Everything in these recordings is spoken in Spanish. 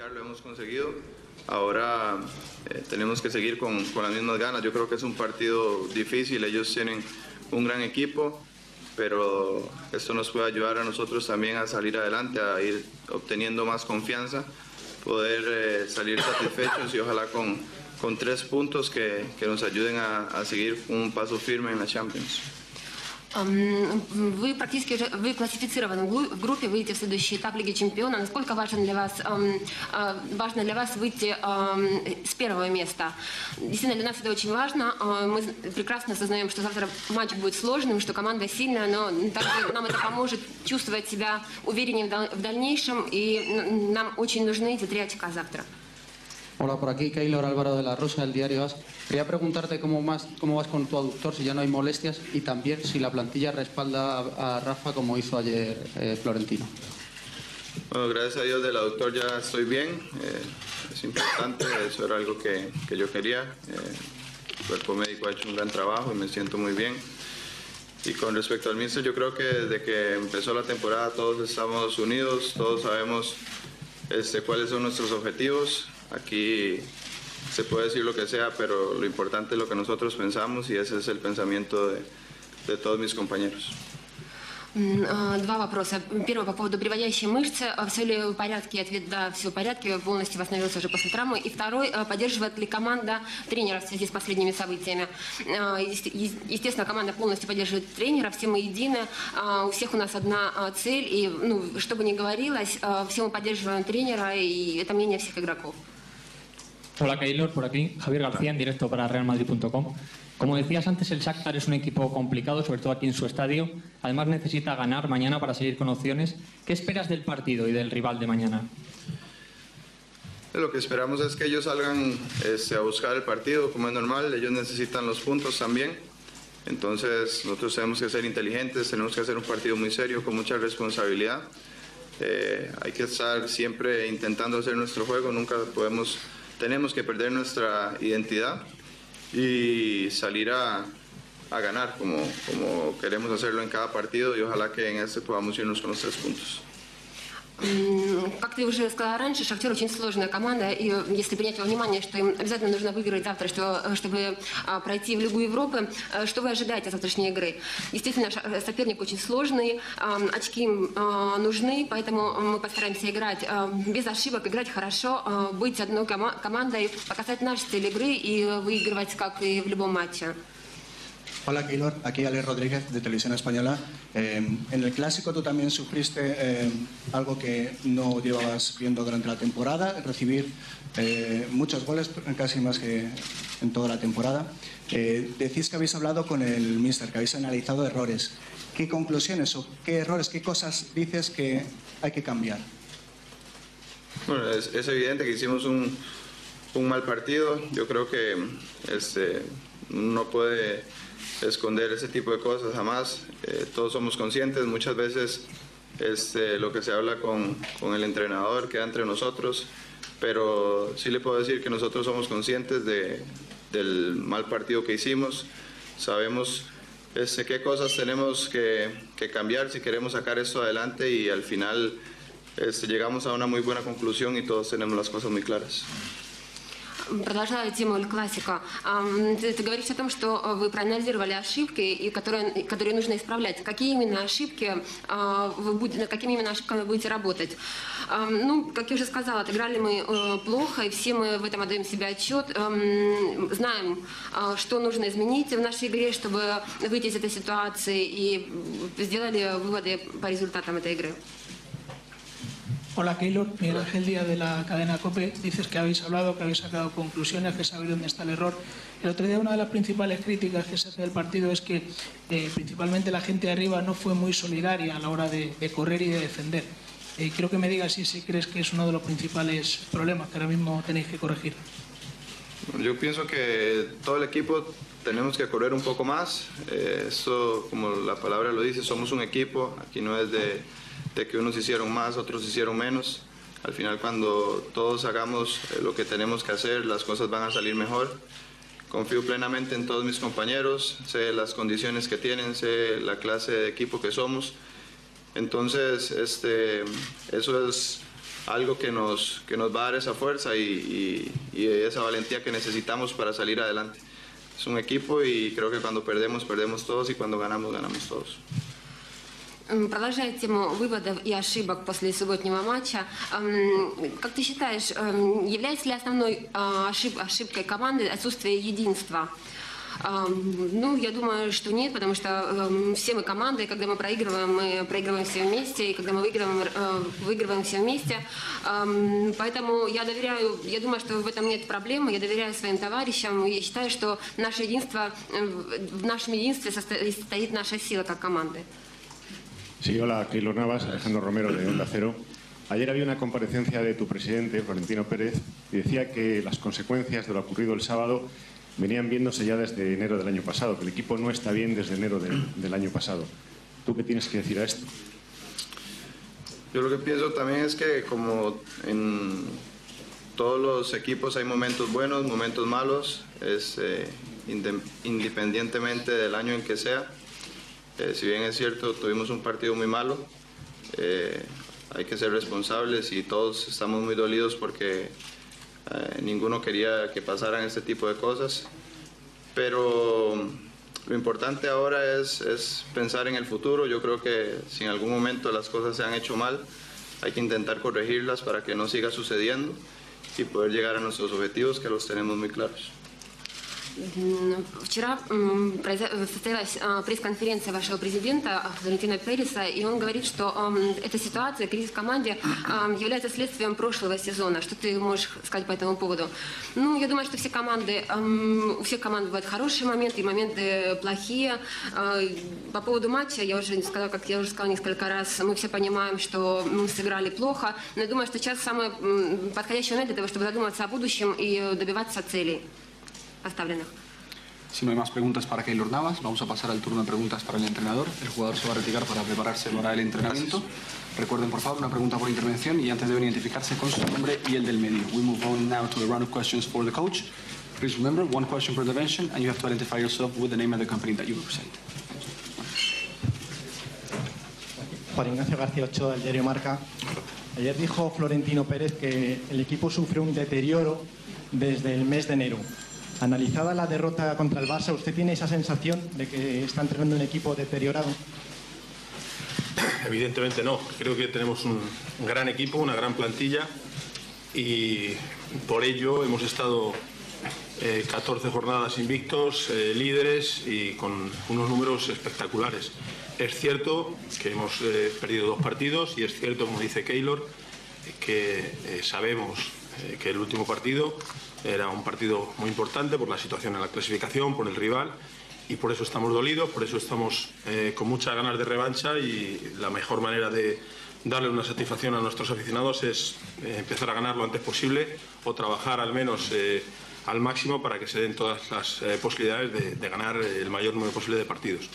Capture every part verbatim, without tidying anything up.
clasificar lo hemos conseguido. Ahora eh, tenemos que seguir con, con las mismas ganas. Yo creo que es un partido difícil, ellos tienen un gran equipo, pero esto nos puede ayudar a nosotros también a salir adelante, a ir obteniendo más confianza, poder eh, salir satisfechos y ojalá con, con tres puntos que, que nos ayuden a, a seguir un paso firme en la Champions. Вы практически уже вы классифицированы в группе, выйти в следующий этап Лиги Чемпионов. Насколько важен для вас, важно для вас выйти с первого места? Действительно, для нас это очень важно. Мы прекрасно осознаем, что завтра матч будет сложным, что команда сильная, но также нам это поможет чувствовать себя увереннее в дальнейшем, и нам очень нужны эти три очка завтра. Hola, por aquí Keylor Álvaro de la Rosa, del diario As. Quería preguntarte cómo, más, cómo vas con tu aductor, si ya no hay molestias, y también si la plantilla respalda a, a Rafa como hizo ayer eh, Florentino. Bueno, gracias a Dios del aductor ya estoy bien, eh, es importante, eso era algo que, que yo quería. Eh, el cuerpo médico ha hecho un gran trabajo y me siento muy bien. Y con respecto al míster, yo creo que desde que empezó la temporada todos estamos unidos, todos sabemos este, cuáles son nuestros objetivos. Aquí se puede decir lo que sea, pero lo importante es lo que nosotros pensamos, y ese es el pensamiento de, de todos mis compañeros. Два вопроса. Первый по поводу приводящей мышцы. Все ли в порядке? Ответ: да, все в порядке. Полностью восстановился уже после травмы. И второй: поддерживает ли команда тренера в связи с последними событиями? Естественно, команда полностью поддерживает тренера. Все мы едины. У всех у нас одна цель. И, ну, что бы ни говорилось, все мы поддерживаем тренера, и это мнение всех игроков. Hola Keylor, por aquí Javier García, en directo para real madrid punto com. Como decías antes, el Shakhtar es un equipo complicado, sobre todo aquí en su estadio. Además necesita ganar mañana para seguir con opciones. ¿Qué esperas del partido y del rival de mañana? Lo que esperamos es que ellos salgan este, a buscar el partido, como es normal. Ellos necesitan los puntos también. Entonces nosotros tenemos que ser inteligentes, tenemos que hacer un partido muy serio, con mucha responsabilidad. Eh, hay que estar siempre intentando hacer nuestro juego, nunca podemos... Tenemos que perder nuestra identidad y salir a, a ganar como, como queremos hacerlo en cada partido, y ojalá que en este podamos irnos con los tres puntos. Как ты уже сказала раньше, Шахтер очень сложная команда, и если принять во внимание, что им обязательно нужно выиграть завтра, что, чтобы пройти в Лигу Европы, что вы ожидаете от завтрашней игры? Действительно, соперник очень сложный, очки нужны, поэтому мы постараемся играть без ошибок, играть хорошо, быть одной командой, показать наш стиль игры и выигрывать, как и в любом матче. Hola Keylor, aquí Alex Rodríguez de Televisión Española. Eh, en el Clásico tú también sufriste eh, algo que no llevabas viendo durante la temporada, recibir eh, muchos goles, casi más que en toda la temporada. Eh, decís que habéis hablado con el míster, que habéis analizado errores. ¿Qué conclusiones o qué errores, qué cosas dices que hay que cambiar? Bueno, es, es evidente que hicimos un, un mal partido. Yo creo que este, no puede esconder ese tipo de cosas jamás. Eh, todos somos conscientes, muchas veces este, lo que se habla con, con el entrenador queda entre nosotros, pero sí le puedo decir que nosotros somos conscientes de, del mal partido que hicimos. Sabemos este, qué cosas tenemos que, que cambiar si queremos sacar esto adelante, y al final este, llegamos a una muy buena conclusión y todos tenemos las cosas muy claras. Продолжая тему Эль Классико, ты, ты говоришь о том, что вы проанализировали ошибки, и которые, которые нужно исправлять. Какие именно ошибки вы будете, над какими именно ошибками вы будете работать? Ну, как я уже сказала, отыграли мы плохо, и все мы в этом отдаем себе отчет. Знаем, что нужно изменить в нашей игре, чтобы выйти из этой ситуации, и сделали выводы по результатам этой игры. Hola Keylor, Miguel Ángel Díaz de la cadena COPE. Dices que habéis hablado, que habéis sacado conclusiones, que sabéis dónde está el error. El otro día una de las principales críticas que se hace del partido es que eh, principalmente la gente de arriba no fue muy solidaria a la hora de, de correr y de defender. Eh, quiero que me digas si, si crees que es uno de los principales problemas que ahora mismo tenéis que corregir. Yo pienso que todo el equipo tenemos que correr un poco más. Eh, eso, como la palabra lo dice, somos un equipo. Aquí no es de... de que unos hicieron más, otros hicieron menos. Al final, cuando todos hagamos lo que tenemos que hacer, las cosas van a salir mejor. Confío plenamente en todos mis compañeros, sé las condiciones que tienen, sé la clase de equipo que somos. Entonces, este, eso es algo que nos, que nos va a dar esa fuerza y, y, y esa valentía que necesitamos para salir adelante. Es un equipo y creo que cuando perdemos, perdemos todos y cuando ganamos, ganamos todos. Продолжая тему выводов и ошибок после субботнего матча, как ты считаешь, является ли основной ошибкой команды отсутствие единства? Ну, я думаю, что нет, потому что все мы команды, и когда мы проигрываем, мы проигрываем все вместе, и когда мы выигрываем, выигрываем все вместе. Поэтому я доверяю, я думаю, что в этом нет проблемы, я доверяю своим товарищам, и я считаю, что наше единство, в нашем единстве состоит наша сила как команды. Sí, hola, Keylor Navas, Alejandro Romero de Onda Cero. Ayer había una comparecencia de tu presidente, Florentino Pérez, y decía que las consecuencias de lo ocurrido el sábado venían viéndose ya desde enero del año pasado, que el equipo no está bien desde enero del, del año pasado. ¿Tú qué tienes que decir a esto? Yo lo que pienso también es que como en todos los equipos hay momentos buenos, momentos malos, es eh, independientemente del año en que sea. Eh, si bien es cierto, tuvimos un partido muy malo, eh, hay que ser responsables y todos estamos muy dolidos porque eh, ninguno quería que pasaran este tipo de cosas. Pero lo importante ahora es, es pensar en el futuro. Yo creo que si en algún momento las cosas se han hecho mal, hay que intentar corregirlas para que no siga sucediendo y poder llegar a nuestros objetivos, que los tenemos muy claros. Вчера состоялась пресс-конференция вашего президента Флорентино Переса, и он говорит, что эта ситуация, кризис в команде, является следствием прошлого сезона. Что ты можешь сказать по этому поводу? Ну, я думаю, что все команды, у всех команд бывают хорошие моменты и моменты плохие. По поводу матча, я уже сказала, как я уже сказала несколько раз, мы все понимаем, что мы сыграли плохо, но я думаю, что сейчас самый подходящий момент для того, чтобы задуматься о будущем и добиваться целей поставленных. Si no hay más preguntas para Keylor Navas, vamos a pasar al turno de preguntas para el entrenador. El jugador se va a retirar para prepararse para el entrenamiento. Gracias. Recuerden, por favor, una pregunta por intervención y antes deben identificarse con su nombre y el del medio. We move on now to the round of questions for the coach. Please remember, one question per intervention and you have to identify yourself with the name of the company that you represent. Juan Ignacio García Ochoa, del diario Marca. Ayer dijo Florentino Pérez que el equipo sufre un deterioro desde el mes de enero. Analizada la derrota contra el Barça, ¿usted tiene esa sensación de que está entrenando un equipo deteriorado? Evidentemente no. Creo que tenemos un gran equipo, una gran plantilla y por ello hemos estado eh, catorce jornadas invictos, eh, líderes y con unos números espectaculares. Es cierto que hemos eh, perdido dos partidos y es cierto, como dice Keylor, que eh, sabemos eh, que el último partido era un partido muy importante por la situación en la clasificación, por el rival y por eso estamos dolidos, por eso estamos eh, con muchas ganas de revancha y la mejor manera de darle una satisfacción a nuestros aficionados es eh, empezar a ganar lo antes posible o trabajar al menos eh, al máximo para que se den todas las eh, posibilidades de, de ganar el mayor número posible de partidos.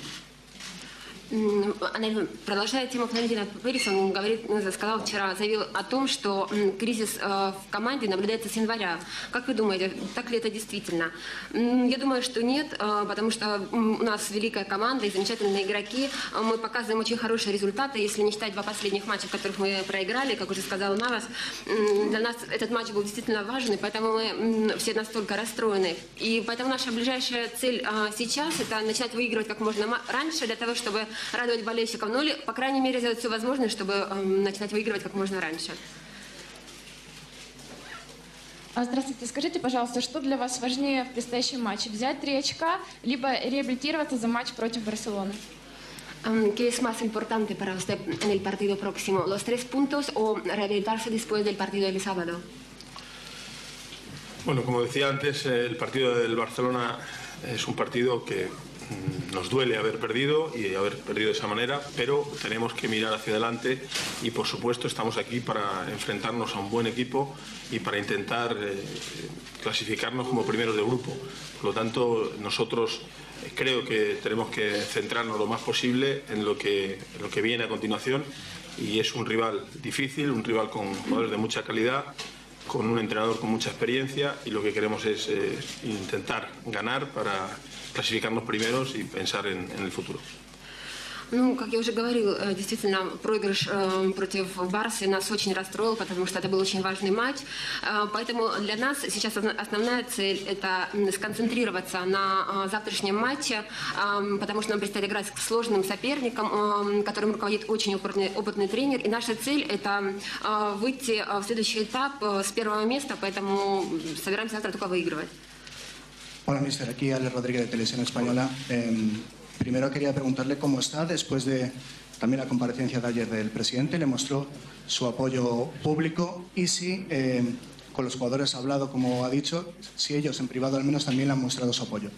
Продолжая тему Флорентино Переса, он говорит, сказал вчера, заявил о том, что кризис в команде наблюдается с января. Как вы думаете, так ли это действительно? Я думаю, что нет, потому что у нас великая команда и замечательные игроки. Мы показываем очень хорошие результаты, если не считать два последних матча, в которых мы проиграли, как уже сказал Навас. Для нас этот матч был действительно важен, и поэтому мы все настолько расстроены. И поэтому наша ближайшая цель сейчас – это начать выигрывать как можно раньше, для того, чтобы радовать болельщиков, ну или, по крайней мере, сделать все возможное, чтобы э, начинать выигрывать как можно раньше. Здравствуйте. Скажите, пожалуйста, что для вас важнее в предстоящем матче? Взять три очка, либо реабилитироваться за матч против Барселоны? ¿Qué es más importante para usted en el partido próximo? ¿Los tres puntos o rehabilitarse después del partido del sábado? Bueno, como decía antes, el partido del Barcelona es un partido que nos duele haber perdido y haber perdido de esa manera, pero tenemos que mirar hacia adelante y por supuesto estamos aquí para enfrentarnos a un buen equipo y para intentar eh, clasificarnos como primeros de grupo. Por lo tanto, nosotros eh, creo que tenemos que centrarnos lo más posible en lo que, en lo que viene a continuación y es un rival difícil, un rival con jugadores de mucha calidad, con un entrenador con mucha experiencia y lo que queremos es eh, intentar ganar para clasificarnos primeros y pensar en, en el futuro. Ну, как я уже говорил, действительно, проигрыш против Барсы нас очень расстроил, потому что это был очень важный матч. Поэтому для нас сейчас основная цель – это сконцентрироваться на завтрашнем матче, потому что нам предстоит играть с сложным соперником, которым руководит очень опытный, опытный тренер. И наша цель – это выйти в следующий этап с первого места, поэтому собираемся завтра только выигрывать. Hola, mister. Aquí Alex Rodríguez de Televisión Española. Eh, primero quería preguntarle cómo está después de también la comparecencia de ayer del presidente. Le mostró su apoyo público y si eh, con los jugadores ha hablado, como ha dicho, si ellos en privado al menos también le han mostrado su apoyo.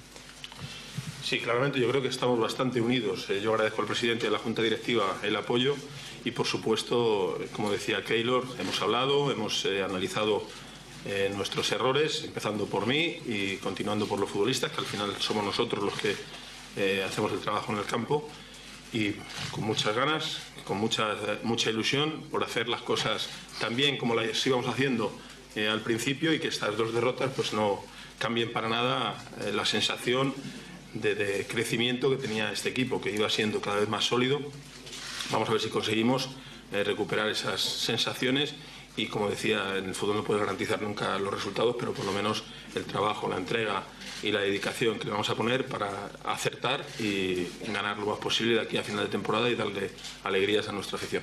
Sí, claramente yo creo que estamos bastante unidos. Yo agradezco al presidente de la Junta Directiva el apoyo y, por supuesto, como decía Keylor, hemos hablado, hemos eh, analizado eh, nuestros errores, empezando por mí y continuando por los futbolistas, que al final somos nosotros los que eh, hacemos el trabajo en el campo, y con muchas ganas, con mucha, mucha ilusión por hacer las cosas tan bien como las íbamos haciendo eh, al principio, y que estas dos derrotas pues no cambien para nada eh, la sensación de, de crecimiento que tenía este equipo, que iba siendo cada vez más sólido. Vamos a ver si conseguimos eh, recuperar esas sensaciones y, como decía, en el fútbol no puedes garantizar nunca los resultados, pero por lo menos el trabajo, la entrega y la dedicación que le vamos a poner para acertar y ganar lo más posible de aquí a final de temporada y darle alegrías a nuestra afición.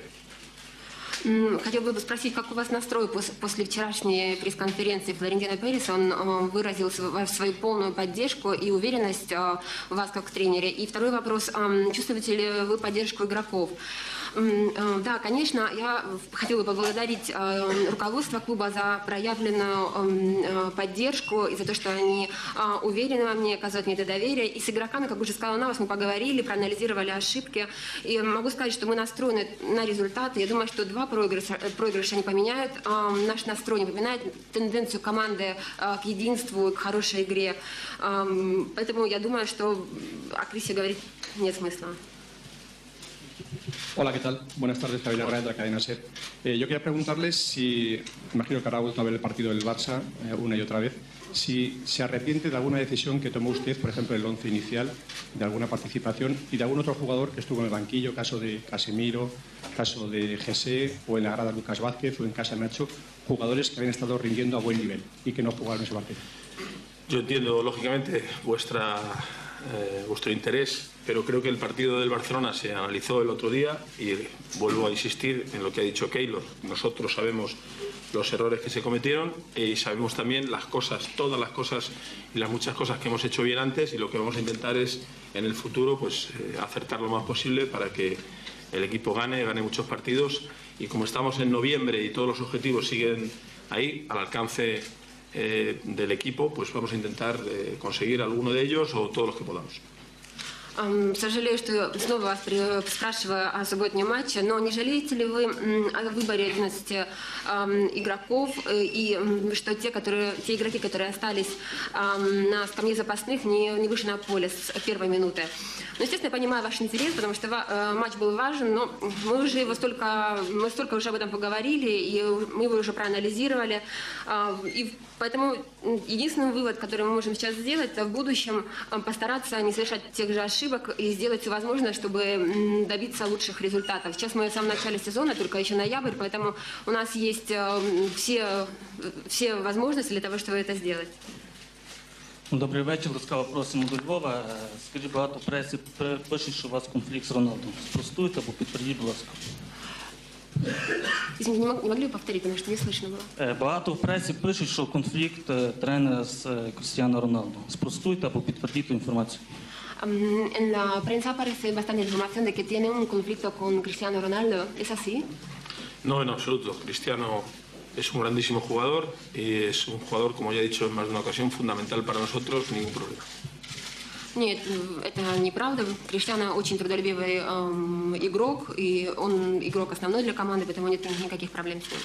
Хотел бы спросить, как у вас настрой после вчерашней пресс-конференции Флорентино Перес? Он выразил свою полную поддержку и уверенность в вас как в тренере. И второй вопрос, чувствуете ли вы поддержку игроков? Да, конечно, я хотела бы поблагодарить руководство клуба за проявленную поддержку и за то, что они уверены во мне, оказывают мне это доверие. И с игроками, как уже сказала Навас, мы поговорили, проанализировали ошибки. И могу сказать, что мы настроены на результаты. Я думаю, что два проигрыша, проигрыша не поменяют наш настрой, не поменяют тенденцию команды к единству, к хорошей игре. Поэтому я думаю, что о Крисе говорить нет смысла. Hola, ¿qué tal? Buenas tardes, Javier Arraez de la cadena SER. Eh, yo quería preguntarles si, imagino que habrá vuelto a ver el partido del Barça eh, una y otra vez, si se arrepiente de alguna decisión que tomó usted, por ejemplo, el once inicial, de alguna participación y de algún otro jugador que estuvo en el banquillo, caso de Casemiro, caso de José, o en la grada Lucas Vázquez, o en casa Nacho, jugadores que habían estado rindiendo a buen nivel y que no jugaron ese partido. Yo entiendo, lógicamente, vuestra... Eh, vuestro interés, pero creo que el partido del Barcelona se analizó el otro día y vuelvo a insistir en lo que ha dicho Keylor. Nosotros sabemos los errores que se cometieron y sabemos también las cosas, todas las cosas y las muchas cosas que hemos hecho bien antes, y lo que vamos a intentar es en el futuro pues eh, acertar lo más posible para que el equipo gane, gane muchos partidos, y como estamos en noviembre y todos los objetivos siguen ahí al alcance Eh, del equipo, pues vamos a intentar eh, conseguir alguno de ellos o todos los que podamos. Сожалею, что снова вас спрашиваю о субботнем матче, но не жалеете ли вы о выборе одиннадцати игроков и что те, которые, те игроки, которые остались на скамье запасных, не, не вышли на поле с первой минуты? Ну, естественно, я понимаю ваш интерес, потому что матч был важен, но мы уже его столько, мы столько уже об этом поговорили, и мы его уже проанализировали. И поэтому единственный вывод, который мы можем сейчас сделать, это в будущем постараться не совершать тех же ошибок и сделать все возможное, чтобы добиться лучших результатов. Сейчас мы в самом начале сезона, только еще ноябрь, поэтому у нас есть все, все возможности для того, чтобы это сделать. Добрий вечір, ласкаво просимо до Львова. Скажіть, багато в пресі пишуть, що у вас конфлікт з Роналдом. Спростуйте або підтвердіть, будь ласка. Извините, не могли бы повторить, потому что не слышно было. Багато в пресі пишуть, що конфлікт тренера з Крістіано Роналдо. Спростуйте або підтвердіть інформацію. En la prensa aparece bastante información de que tiene un conflicto con Cristiano Ronaldo. ¿Es así? No, en absoluto. Cristiano es un grandísimo jugador y es un jugador, como ya he dicho en más de una ocasión, fundamental para nosotros, ningún problema. Нет, это неправда. Криштиану очень трудолюбивый эм, игрок, и он игрок основной для команды, поэтому нет никаких проблем с ним.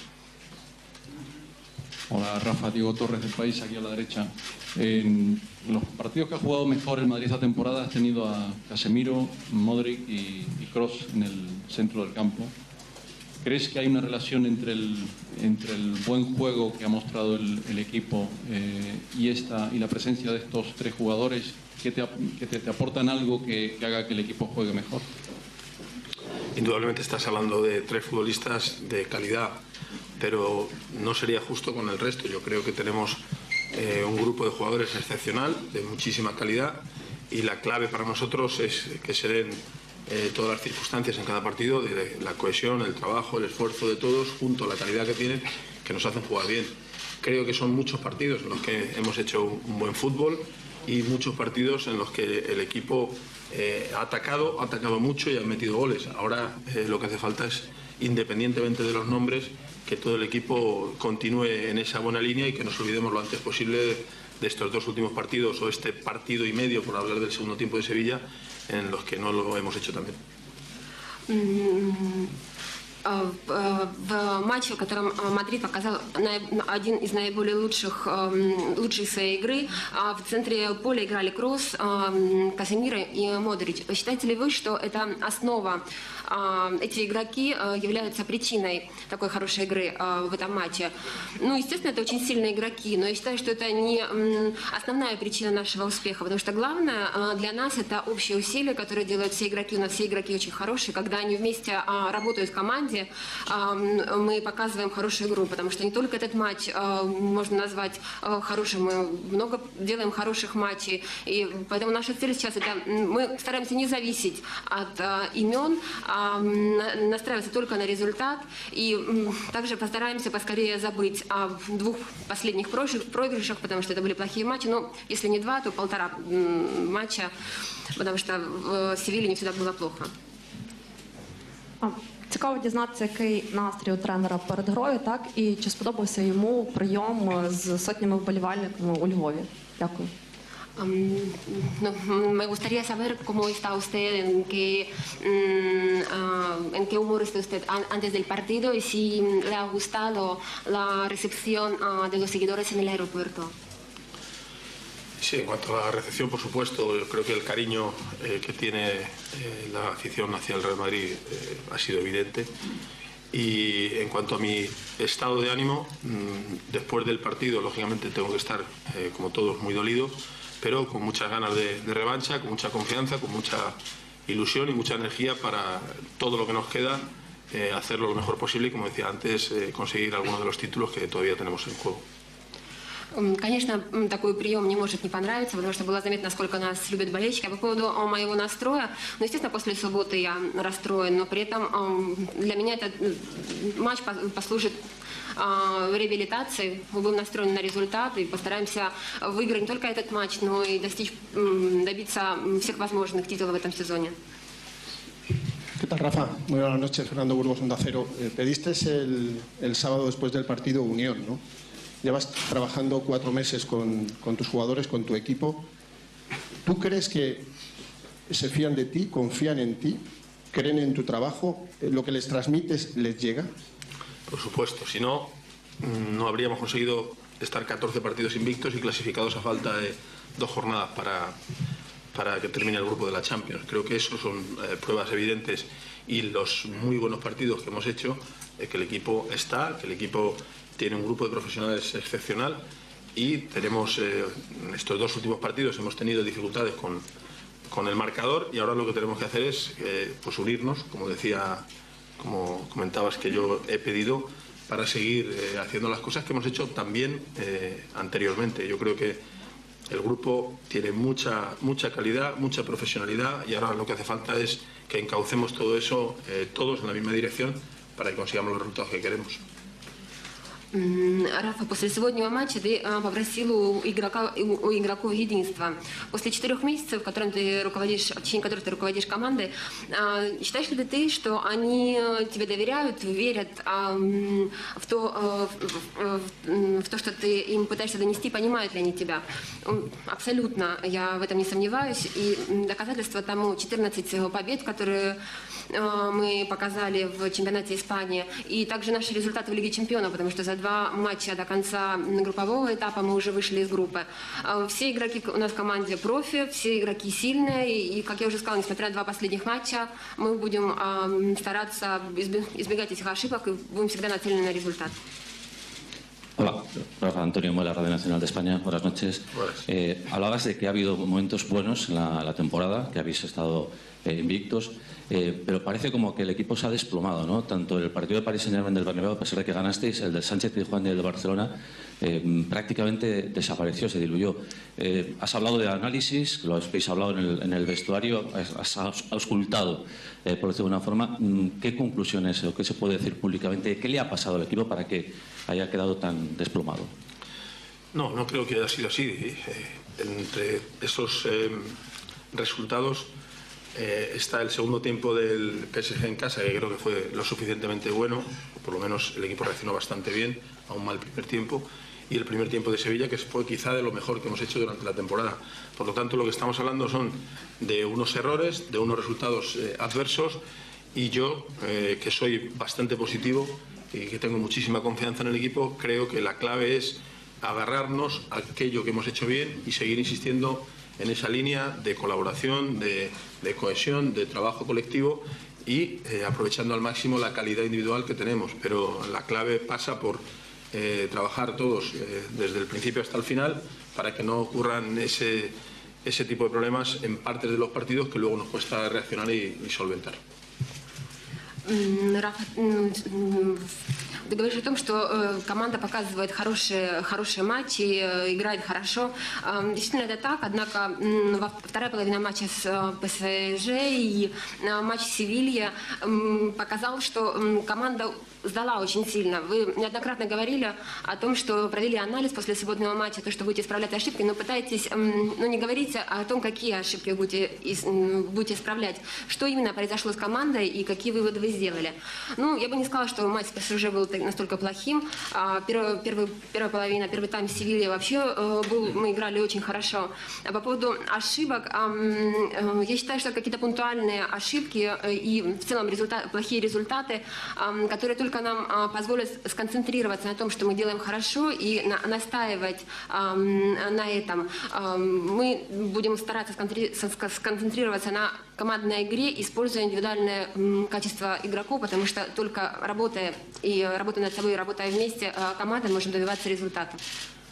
Hola, Rafa, Diego Torres del País, aquí a la derecha. En los partidos que ha jugado mejor el Madrid esta temporada has tenido a Casemiro, Modric y, y Kroos en el centro del campo. ¿Crees que hay una relación entre el, entre el buen juego que ha mostrado el, el equipo eh, y, esta, y la presencia de estos tres jugadores que te, que te, te aportan algo que, que haga que el equipo juegue mejor? indudablemente estás hablando de tres futbolistas de calidad, pero no sería justo con el resto. Yo creo que tenemos eh, un grupo de jugadores excepcional, de muchísima calidad, y la clave para nosotros es que se den eh, todas las circunstancias en cada partido, de la cohesión, el trabajo, el esfuerzo de todos, junto a la calidad que tienen, que nos hacen jugar bien. Creo que son muchos partidos en los que hemos hecho un buen fútbol y muchos partidos en los que el equipo eh, ha atacado, ha atacado mucho y ha metido goles. Ahora eh, lo que hace falta es, independientemente de los nombres, que todo el equipo continúe en esa buena línea y que nos olvidemos lo antes posible de, de estos dos últimos partidos, o este partido y medio, por hablar del segundo tiempo de Sevilla, en los que no lo hemos hecho también. Mm-hmm. В матче, в котором Мадрид показал один из наиболее лучших, лучшей своей игры, в центре поля играли Кросс, Касемиро и Модрич. Считаете ли вы, что это основа, эти игроки являются причиной такой хорошей игры в этом матче? Ну, естественно, это очень сильные игроки, но я считаю, что это не основная причина нашего успеха, потому что главное для нас это общие усилия, которые делают все игроки. У нас все игроки очень хорошие, когда они вместе работают в команде, мы показываем хорошую игру, потому что не только этот матч можно назвать хорошим, мы много делаем хороших матчей, и поэтому наша цель сейчас это, мы стараемся не зависеть от имен, а настраиваться только на результат, и также постараемся поскорее забыть о двух последних проигрышах, потому что это были плохие матчи, но если не два, то полтора матча, потому что в Севиле не всегда было плохо. Цікаво дізнатися, який настрій у тренера перед грою, так? І чи сподобався йому прийом з сотнями вболівальниками у Львові? Дякую. Um, no, me gustaría saber cómo está usted, en qué, um, uh, en qué humor está usted antes del partido y si le ha gustado la recepción uh, de los seguidores en el aeropuerto. Sí, en cuanto a la recepción, por supuesto, yo creo que el cariño eh, que tiene eh, la afición hacia el Real Madrid eh, ha sido evidente. Y en cuanto a mi estado de ánimo, mmm, después del partido, lógicamente tengo que estar, eh, como todos, muy dolido, pero con muchas ganas de, de revancha, con mucha confianza, con mucha ilusión y mucha energía para todo lo que nos queda, eh, hacerlo lo mejor posible y, como decía antes, eh, conseguir algunos de los títulos que todavía tenemos en juego. Конечно, такой прием не может не понравиться, потому что было заметно, насколько нас любят болельщики. А по поводу моего настроя, ну, естественно, после субботы я расстроен, но при этом для меня этот матч послужит реабилитации. Мы будем настроены на результат и постараемся выиграть не только этот матч, но и достичь, добиться всех возможных титулов в этом сезоне. ¿Qué tal, Rafa? Muy buenas noches, Fernando Burgos, Onda Cero. Eh, pediste el, el sábado después del partido unión, ¿no? Llevas trabajando cuatro meses con, con tus jugadores, con tu equipo. ¿Tú crees que se fían de ti, confían en ti, creen en tu trabajo? ¿Lo que les transmites les llega? Por supuesto, si no, no habríamos conseguido estar catorce partidos invictos y clasificados a falta de dos jornadas para, para que termine el grupo de la Champions. Creo que eso son eh, pruebas evidentes, y los muy buenos partidos que hemos hecho, eh, que el equipo está, que el equipo tiene un grupo de profesionales excepcional, y tenemos, eh, en estos dos últimos partidos hemos tenido dificultades con, con el marcador, y ahora lo que tenemos que hacer es eh, pues unirnos, como decía, como comentabas que yo he pedido, para seguir eh, haciendo las cosas que hemos hecho también eh, anteriormente. Yo creo que el grupo tiene mucha, mucha calidad, mucha profesionalidad, y ahora lo que hace falta es que encaucemos todo eso, eh, todos en la misma dirección, para que consigamos los resultados que queremos. Рафа, после сегодняшнего матча ты попросил у, игрока, у игроков единства. После четырех месяцев, в котором ты руководишь, в течение которых ты руководишь командой, считаешь ли ты, что они тебе доверяют, верят в то, в то, что ты им пытаешься донести, понимают ли они тебя? Абсолютно, я в этом не сомневаюсь. И доказательство тому четырнадцать побед, которые мы показали в чемпионате Испании, и также наши результаты в Лиге Чемпионов, потому что за два матча до конца группового этапа мы уже вышли из группы. Все игроки у нас в команде профи, все игроки сильные, и, как я уже сказала, несмотря на два последних матча, мы будем стараться избегать этих ошибок и будем всегда нацелены на результат. Hola, Rafa, Antonio Muela, Radio Nacional de España. Buenas noches. Eh, hablabas de que ha habido momentos buenos en la, la temporada, que habéis estado eh, invictos, eh, pero parece como que el equipo se ha desplomado, ¿no? Tanto el partido de Paris Saint-Germain del Bernabéu, a pesar de que ganasteis, el del Sánchez Pizjuán y el de Barcelona, eh, prácticamente desapareció, se diluyó. Eh, has hablado de análisis, lo habéis hablado en el, en el vestuario, has, has auscultado, eh, por decirlo de una forma. ¿Qué conclusiones o qué se puede decir públicamente? ¿Qué le ha pasado al equipo para que haya quedado tan desplomado? No, no creo que haya sido así. Eh, entre esos eh, resultados eh, está el segundo tiempo del P S G en casa, que creo que fue lo suficientemente bueno, por lo menos el equipo reaccionó bastante bien a un mal primer tiempo, y el primer tiempo de Sevilla, que fue quizá de lo mejor que hemos hecho durante la temporada. Por lo tanto, lo que estamos hablando son de unos errores, de unos resultados eh, adversos, y yo, eh, que soy bastante positivo y que tengo muchísima confianza en el equipo, creo que la clave es agarrarnos a aquello que hemos hecho bien y seguir insistiendo en esa línea de colaboración, de, de cohesión, de trabajo colectivo y eh, aprovechando al máximo la calidad individual que tenemos. Pero la clave pasa por eh, trabajar todos eh, desde el principio hasta el final para que no ocurran ese, ese tipo de problemas en partes de los partidos que luego nos cuesta reaccionar y, y solventar. Ты говоришь о том, что э, команда показывает хорошие, хорошие матчи, э, играет хорошо. Э, действительно, это так. Однако э, во вторая половина матча с э, ПСЖ и э, матч с Севильей э, показал, что э, команда сдала очень сильно. Вы неоднократно говорили о том, что провели анализ после субботнего матча, то, что будете исправлять ошибки, но пытаетесь, э, ну, не говорите о том, какие ошибки будете, из, э, будете исправлять. Что именно произошло с командой и какие выводы вы сделали? Ну, я бы не сказала, что матч с ПСЖ был настолько плохим. Первая, первая, первая половина, первый тайм в Севилье вообще был, мы играли очень хорошо. А по поводу ошибок, я считаю, что какие-то пунктуальные ошибки и в целом результат, плохие результаты, которые только нам позволят сконцентрироваться на том, что мы делаем хорошо, и на, настаивать на этом. Мы будем стараться сконцентрироваться на командной игре, используя индивидуальное качество игроков, потому что только работая y работая над собой, работая вместе, команда, можем добиваться результатов.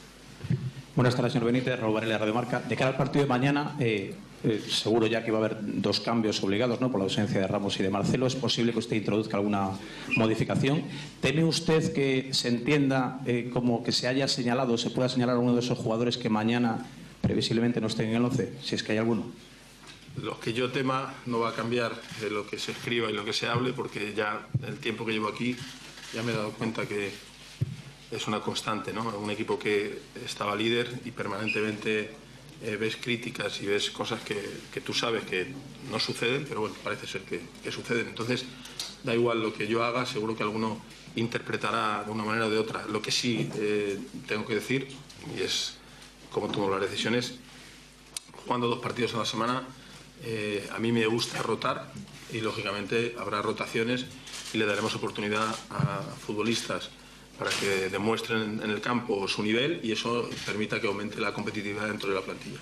Buenas tardes, señor Benítez, Raúl Varela, Radio Marca. De cara al partido de mañana, eh, eh, seguro ya que va a haber dos cambios obligados, ¿no?, por la ausencia de Ramos y de Marcelo. ¿Es posible que usted introduzca alguna modificación? ¿Teme usted que se entienda eh, como que se haya señalado, se pueda señalar a uno de esos jugadores que mañana previsiblemente no estén en el once, si es que hay alguno? Lo que yo tema no va a cambiar de lo que se escriba y lo que se hable, porque ya el tiempo que llevo aquí ya me he dado cuenta que es una constante, ¿no? Un equipo que estaba líder y permanentemente eh, ves críticas y ves cosas que, que tú sabes que no suceden, pero bueno, parece ser que, que suceden. Entonces, da igual lo que yo haga, seguro que alguno interpretará de una manera o de otra. Lo que sí eh, tengo que decir, y es como tomo las decisiones, jugando dos partidos a la semana, eh, a mí me gusta rotar y lógicamente habrá rotaciones y le daremos oportunidad a futbolistas para que demuestren en el campo su nivel y eso permita que aumente la competitividad dentro de la plantilla.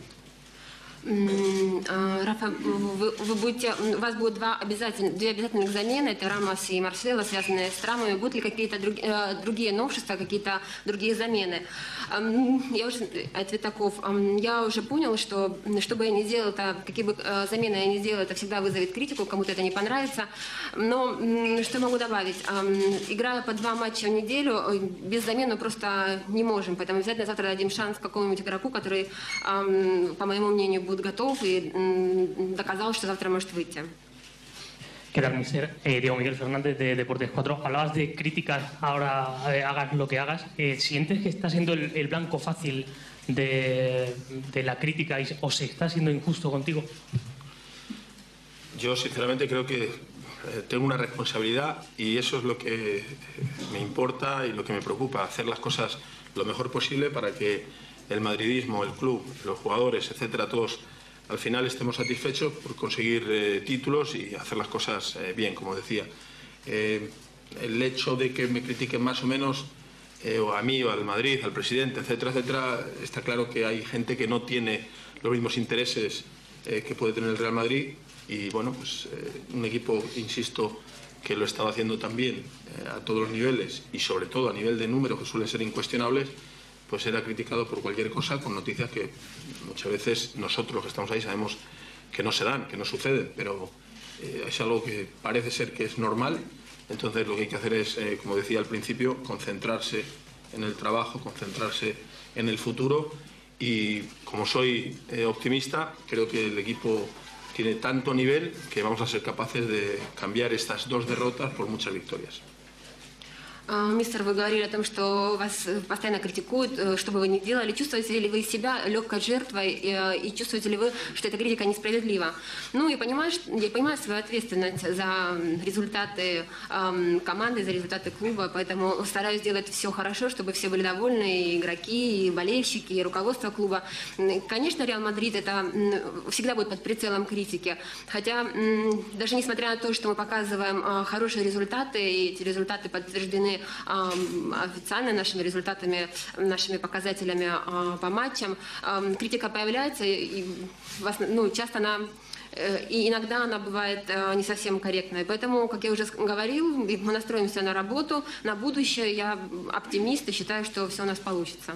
Рафа, вы, вы будете, у вас будут два обязательно, две обязательных замены, это Рамос и Марсело, связанные с травмами. Будут ли какие-то друг, другие новшества, какие-то другие замены? Я уже, ответ таков, я уже понял, что что бы я ни делал, это, какие бы замены я ни сделал, это всегда вызовет критику, кому-то это не понравится. Но что могу добавить? Играя по два матча в неделю, без замены просто не можем, поэтому обязательно завтра дадим шанс какому-нибудь игроку, который, по моему мнению, будет готов y доказал, что завтра может выйти. ¿Qué tal, mister? Eh, Diego Miguel Fernández de Deportes cuatro. Hablabas de críticas, ahora eh, hagas lo que hagas. Eh, ¿Sientes que está siendo el, el blanco fácil de, de la crítica y, o se está siendo injusto contigo? Yo sinceramente creo que eh, tengo una responsabilidad y eso es lo que me importa y lo que me preocupa, hacer las cosas lo mejor posible para que el madridismo, el club, los jugadores, etcétera, todos al final estemos satisfechos por conseguir eh, títulos y hacer las cosas eh, bien, como decía. Eh, el hecho de que me critiquen más o menos, eh, o a mí, o al Madrid, al presidente, etcétera, etcétera, está claro que hay gente que no tiene los mismos intereses eh, que puede tener el Real Madrid y, bueno, pues eh, un equipo, insisto, que lo estaba haciendo también eh, a todos los niveles y sobre todo a nivel de números que suelen ser incuestionables, pues era criticado por cualquier cosa con noticias que muchas veces nosotros los que estamos ahí sabemos que no se dan, que no suceden, pero eh, es algo que parece ser que es normal. Entonces lo que hay que hacer es, eh, como decía al principio, concentrarse en el trabajo, concentrarse en el futuro y como soy eh, optimista, creo que el equipo tiene tanto nivel que vamos a ser capaces de cambiar estas dos derrotas por muchas victorias. Мистер, вы говорили о том, что вас постоянно критикуют, что бы вы ни делали. Чувствуете ли вы себя легкой жертвой и чувствуете ли вы, что эта критика несправедлива? Ну, я понимаю, я понимаю свою ответственность за результаты эм, команды, за результаты клуба, поэтому стараюсь делать все хорошо, чтобы все были довольны, и игроки, и болельщики, и руководство клуба. Конечно, Реал Мадрид это всегда будет под прицелом критики, хотя даже несмотря на то, что мы показываем хорошие результаты, и эти результаты подтверждены официально нашими результатами, нашими показателями по матчам. Критика появляется, и ну, часто она, и иногда она бывает не совсем корректной. Поэтому, как я уже говорил, мы настроимся на работу, на будущее. Я оптимист и считаю, что все у нас получится.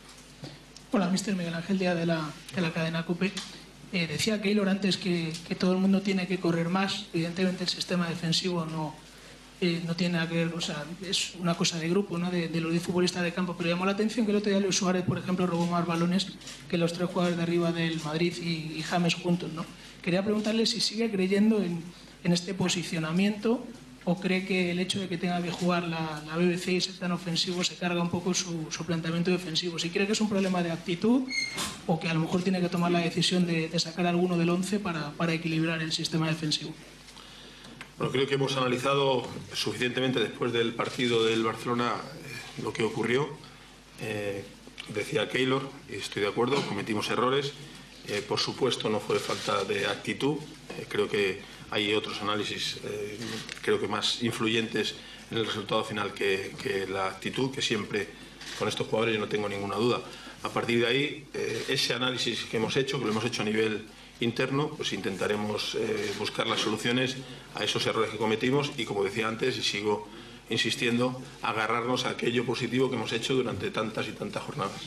Hola, mister Miguel Ángel Díaz de la, de la cadena COPE. Eh, decía Keylor antes que, que todo el mundo tiene que correr más. Evidentemente el sistema defensivo no... Eh, no tiene nada que ver, o sea, es una cosa de grupo, ¿no? de, de los diez futbolistas de campo, pero llamó la atención que el otro día Luis Suárez, por ejemplo, robó más balones que los tres jugadores de arriba del Madrid y, y James juntos, ¿no? Quería preguntarle si sigue creyendo en, en este posicionamiento o cree que el hecho de que tenga que jugar la, la B B C y ser tan ofensivo se carga un poco su, su planteamiento defensivo, si cree que es un problema de actitud o que a lo mejor tiene que tomar la decisión de, de sacar a alguno del once para, para equilibrar el sistema defensivo. Bueno, creo que hemos analizado suficientemente después del partido del Barcelona eh, lo que ocurrió. Eh, decía Keylor, y estoy de acuerdo, cometimos errores. Eh, por supuesto, no fue falta de actitud. Eh, creo que hay otros análisis, eh, creo que más influyentes en el resultado final que, que la actitud, que siempre con estos jugadores yo no tengo ninguna duda. A partir de ahí, eh, ese análisis que hemos hecho, que lo hemos hecho a nivel interno, pues intentaremos eh, buscar las soluciones a esos errores que cometimos y, como decía antes, y sigo insistiendo, agarrarnos a aquello positivo que hemos hecho durante tantas y tantas jornadas.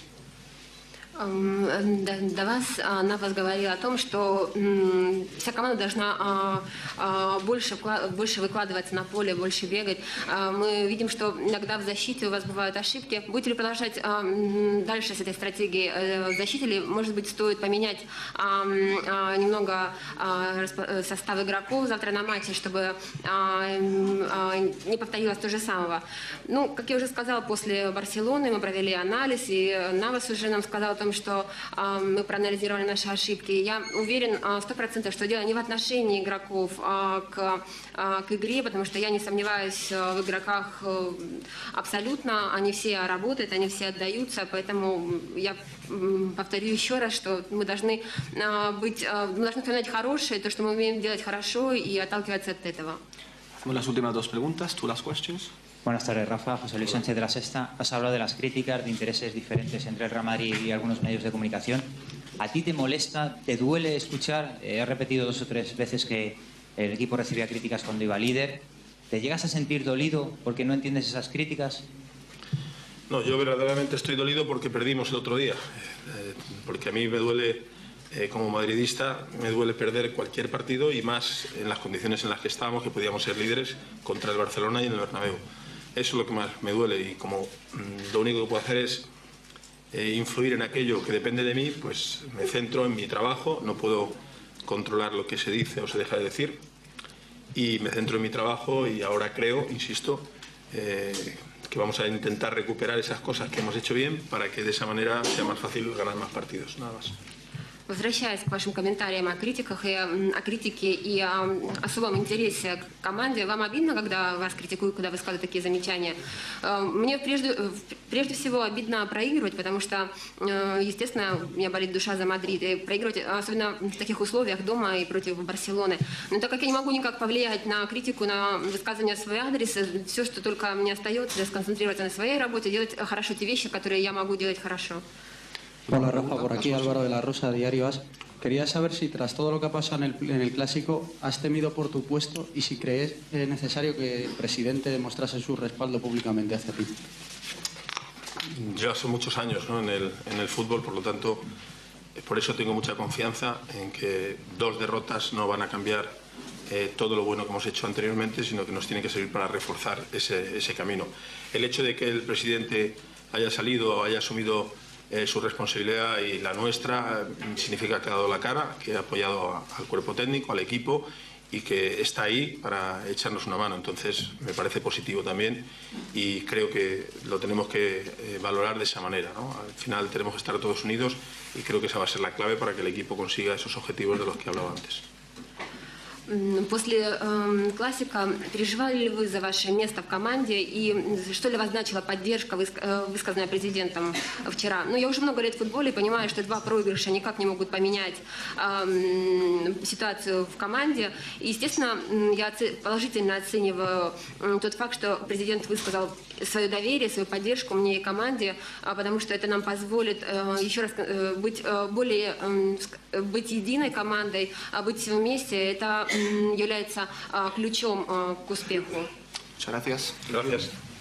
До вас, она вас говорила о том, что вся команда должна больше, больше выкладываться на поле, больше бегать. Мы видим, что иногда в защите у вас бывают ошибки. Будете ли продолжать дальше с этой стратегией в защите, или, может быть, стоит поменять немного состав игроков завтра на матче, чтобы не повторилось то же самого? Ну, как я уже сказала, после Барселоны мы провели анализ, и Навас уже нам сказал о том, что э, мы проанализировали наши ошибки. Я уверен сто процентов, что дело не в отношении игроков а к, а, к игре, потому что я не сомневаюсь в игроках абсолютно. Они все работают, они все отдаются, поэтому я повторю еще раз, что мы должны э, быть, э, мы должны вспоминать хорошее, то, что мы умеем делать хорошо, и отталкиваться от этого. Las últimas dos preguntas, two last questions. Buenas tardes, Rafa. José Luis Sánchez de La Sexta. Has hablado de las críticas, de intereses diferentes entre el Real Madrid y algunos medios de comunicación. ¿A ti te molesta, te duele escuchar? He repetido dos o tres veces que el equipo recibía críticas cuando iba líder. ¿Te llegas a sentir dolido porque no entiendes esas críticas? No, yo verdaderamente estoy dolido porque perdimos el otro día. Eh, porque a mí me duele, eh, como madridista, me duele perder cualquier partido y más en las condiciones en las que estábamos, que podíamos ser líderes contra el Barcelona y en el Bernabéu. Eso es lo que más me duele y como mmm, lo único que puedo hacer es eh, influir en aquello que depende de mí, pues me centro en mi trabajo, no puedo controlar lo que se dice o se deja de decir y me centro en mi trabajo y ahora creo, insisto, eh, que vamos a intentar recuperar esas cosas que hemos hecho bien para que de esa manera sea más fácil ganar más partidos, nada más. Возвращаясь к вашим комментариям о критиках и о критике и о особом интересе к команде, вам обидно, когда вас критикуют, когда высказывают такие замечания? Мне прежде, прежде всего обидно проигрывать, потому что, естественно, у меня болит душа за Мадрид. И проигрывать, особенно в таких условиях, дома и против Барселоны. Но так как я не могу никак повлиять на критику, на высказывание в свой адрес, все, что только мне остается, сконцентрироваться на своей работе, делать хорошо те вещи, которые я могу делать хорошо. Hola Rafa, por aquí Álvaro de la Rosa, Diario As. Quería saber si tras todo lo que ha pasado en el, en el Clásico has temido por tu puesto y si crees eh, necesario que el presidente demostrase su respaldo públicamente hacia ti. Yo hace muchos años, ¿no? en, el, en el fútbol, por lo tanto Por eso tengo mucha confianza en que dos derrotas no van a cambiar eh, todo lo bueno que hemos hecho anteriormente, sino que nos tiene que servir para reforzar ese, ese camino. El hecho de que el presidente haya salido o haya asumido eh, su responsabilidad y la nuestra eh, significa que ha dado la cara, que ha apoyado a, al cuerpo técnico, al equipo, y que está ahí para echarnos una mano. Entonces me parece positivo también y creo que lo tenemos que eh, valorar de esa manera, ¿no? Al final tenemos que estar todos unidos y creo que esa va a ser la clave para que el equipo consiga esos objetivos de los que hablaba antes. После э, классика переживали ли вы за ваше место в команде и что ли вас значила поддержка, высказанная президентом вчера? Ну, я уже много лет в футболе и понимаю, что два проигрыша никак не могут поменять э, ситуацию в команде. И, естественно, я положительно оцениваю тот факт, что президент высказал свое доверие, свою поддержку мне и команде, потому что это нам позволит э, еще раз э, быть э, более э, быть единой командой, быть вместе. Это является ключом к успеху. Muchas gracias. Gracias.